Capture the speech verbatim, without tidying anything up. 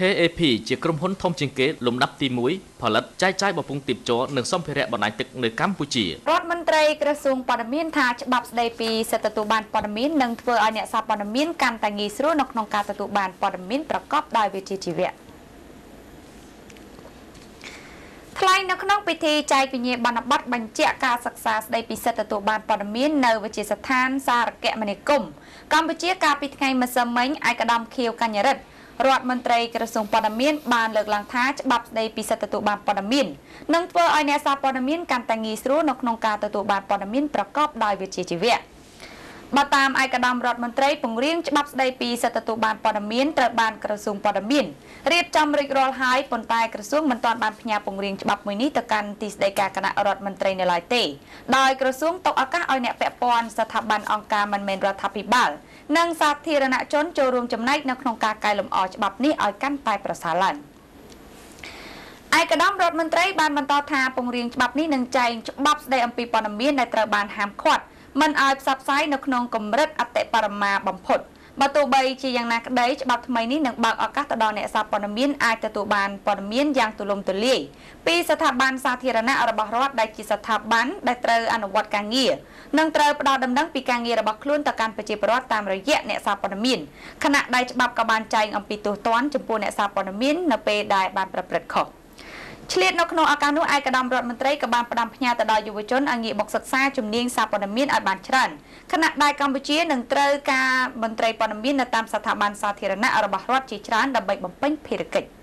เอ พี ជាក្រុមហ៊ុនធំជាងគេលំដាប់ទីមួយផលិតចែកចាយបំពង់ទីបចរនិងសម្ភារៈបណ្ដាញទឹកនៅកម្ពុជារដ្ឋមន្ត្រីក្រសួងព័ត៌មានថាច្បាប់ស្ដីពីសិទ្ធិទទួលបានព័ត៌មាននឹងធ្វើឲ្យអ្នកសារព័ត៌មានកាន់តែងាយស្រួលនៅក្នុងការទទួលបានព័ត៌មានប្រកបដោយវិជ្ជាជីវៈថ្លែងនៅក្នុងពិធីចែកវិញ្ញាបនបត្របញ្ជាក់ការសិក្សាស្ដីពីសិទ្ធិទទួលបានព័ត៌មាននៅវិទ្យាស្ថានសារគមនាគមន៍កម្ពុជាកាលពីថ្ងៃម្សិលមិញឯកឧត្តមខៀវកញ្ញរិទ្ធរដ្ឋមន្ត្រីក្រសួងព័ត៌មានបានលើកឡើងថាច្បាប់ស្ដីពីសិទ្ធិទទួលបានព័ត៌មាននឹងធ្វើឲ្យអ្នកសារព័ត៌មានកាន់តែងាយស្រួលនៅក្នុងការទទួលបានព័ត៌មានប្រកបដោយវិជ្ជាជីវៈបើតាមឯកឧត្តមរដ្ឋមន្ត្រីពង្រៀងច្បាប់ស្ដីពីសិទ្ធិទទួលបានព័ត៌មានត្រូវបានក្រសួងព័ត៌មានរៀបចំរួចរាល់ហើយប៉ុន្តែក្រសួងមិនទាន់បានផ្ញើពង្រៀងច្បាប់មួយនេះទៅកាន់ទីស្តីការគណៈរដ្ឋមន្ត្រីនៅឡើយទេដោយក្រសួងទុកឱកាសឲ្យអ្នកពាក់ព័ន្ធស្ថាប័នអង្គការមិនមែនរដ្ឋាភិបាលនិងសាធារណជនចូលរួមចំណែកនៅក្នុងការកែលម្អច្បាប់នេះឲ្យកាន់តែប្រសើរឡើងឯកឧត្តមរដ្ឋមន្ត្រីបានបន្តថាពង្រៀងច្បាប់នេះនឹងចែងច្បាប់ស្ដីអំពីព័ត៌មានដែលត្រូវបានហាមឃាត់មិនឲ្យផ្សព្វផ្សាយនៅក្នុងកម្រិតអតិបរមាបំផុតបើទោះបីជាយ៉ាងណាក្តីច្បាប់ថ្មីនេះនឹងបើកឱកាសទៅដល់អ្នកសារព័ត៌មានអាចទទួលបានព័ត៌មានយ៉ាងទូលំទូលាយពីស្ថាប័នសាធារណៈរបស់រដ្ឋដែលជាស្ថាប័នដែលត្រូវអនុវត្តការងារនិងត្រូវផ្ដល់ដំណឹងពីការងាររបស់ខ្លួនទៅកាន់ប្រជាពលរដ្ឋតាមរយៈអ្នកសារព័ត៌មានខណៈដែលច្បាប់ក៏បានចែងអំពីទោសទណ្ឌចំពោះអ្នកសារព័ត៌មាននៅពេលដែលបានប្រព្រឹត្តខុសឆ្លៀតនៅក្នុងឱកាសនោះឯកឧត្តមរដ្ឋមន្ត្រីក៏បានផ្ដាំផ្ញើទៅដល់យុវជនឲ្យងាកមកសិក្សាជំនាញសារព័ត៌មានឲ្យបានច្រើនខណៈដែលកម្ពុជានឹងត្រូវការមន្ត្រីព័ត៌មាននៅតាមស្ថាប័នសាធារណៈរបស់រដ្ឋជាច្រើនដើម្បីបំពេញភារកិច្ច